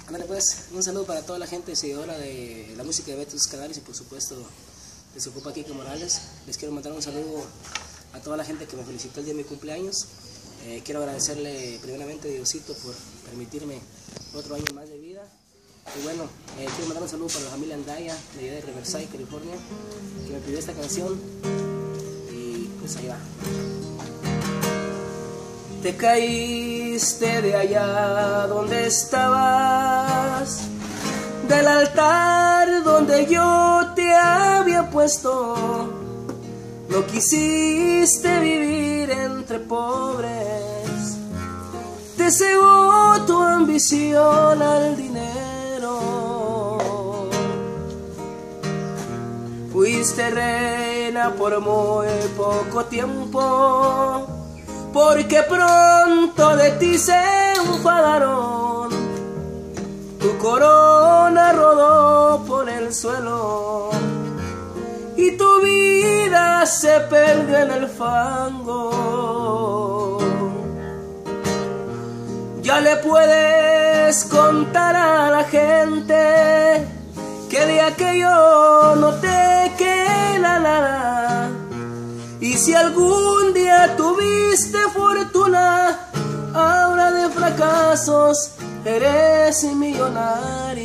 Ándale pues, un saludo para toda la gente seguidora de la música de Beto Canales y por supuesto de su compa Kike Morales. Les quiero mandar un saludo a toda la gente que me felicitó el día de mi cumpleaños. Quiero agradecerle primeramente a Diosito por permitirme otro año más de vida. Y bueno, quiero mandar un saludo para la familia Andaya de allá de Riverside, California, que me pidió esta canción. Y pues ahí va. Te caíste de allá donde estabas, del altar donde yo te había puesto. No quisiste vivir entre pobres, te cegó tu ambición al dinero. Fuiste reina por muy poco tiempo, porque pronto de ti se enfadaron. Tu corona rodó por el suelo y tu vida se perdió en el fango. Ya le puedes contar a la gente que de aquello no te queda nada. Y si algún día tuviste fortuna, ahora de fracasos eres millonaria.